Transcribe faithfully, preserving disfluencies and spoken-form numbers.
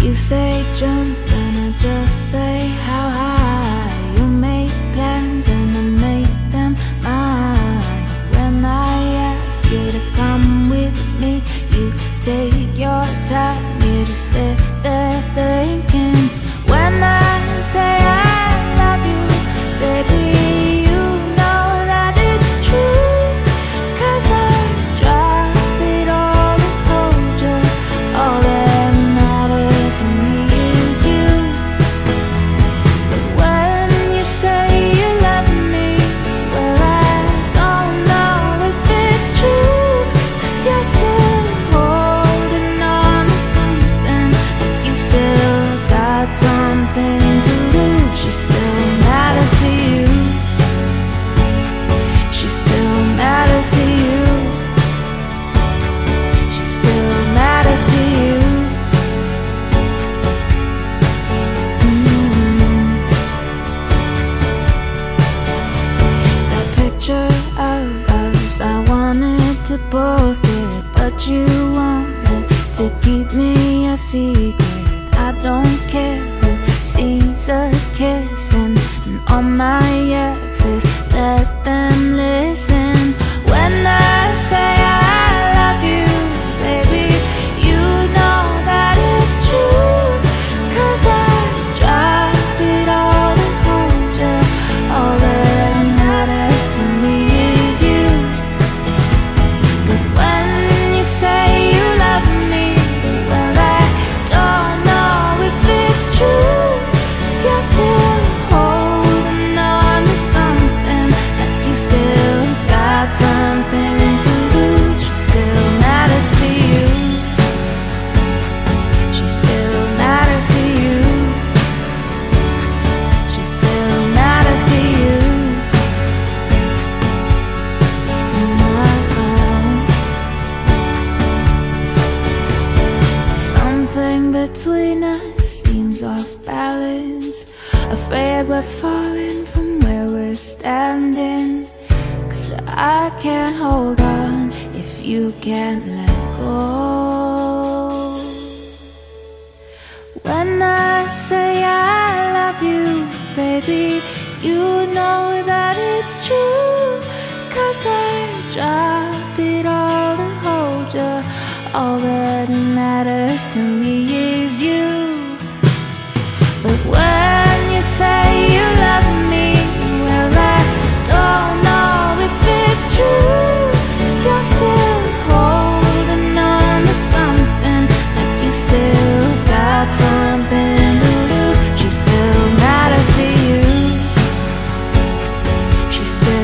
You say jump and I just say how high. You make plans and I make them mine. When I ask you to come with me, you take your time, you just sit there thinking. When I say I love you, baby, you know that it's true. Cause I drop it all to hold you. All that matters to me is you. But when you say you love me, well, I don't know if it's true. Cause you're still holding on to something, like you still got something to lose. She still matters to you. She still matters to you. She still matters to you. Mm. That picture of us, I wanted to post it, but you wanted to keep me a secret. I don't care who sees us kissing, and all my exes, let them listen. When I say I love you, baby, you know that it's true. Cause I drop it all to hold you. All that matters to me is you. But when you say you love me, well, I don't know if it's true. Cause you're still holding on to something, like you still got something to lose. She still matters to you. She still matters to you. She still matters to you. Something between us seems off balance, afraid we're falling from where we're standing. Cause I can't hold on if you can't let go. When I say I love you, baby, you know that it's true. Cause I drop it all to hold you. All that matters to me is you. But when you say you love me, well, I don't know if it's true. Cause you're still holding on to something, like you still got something to lose. She still matters to you. She still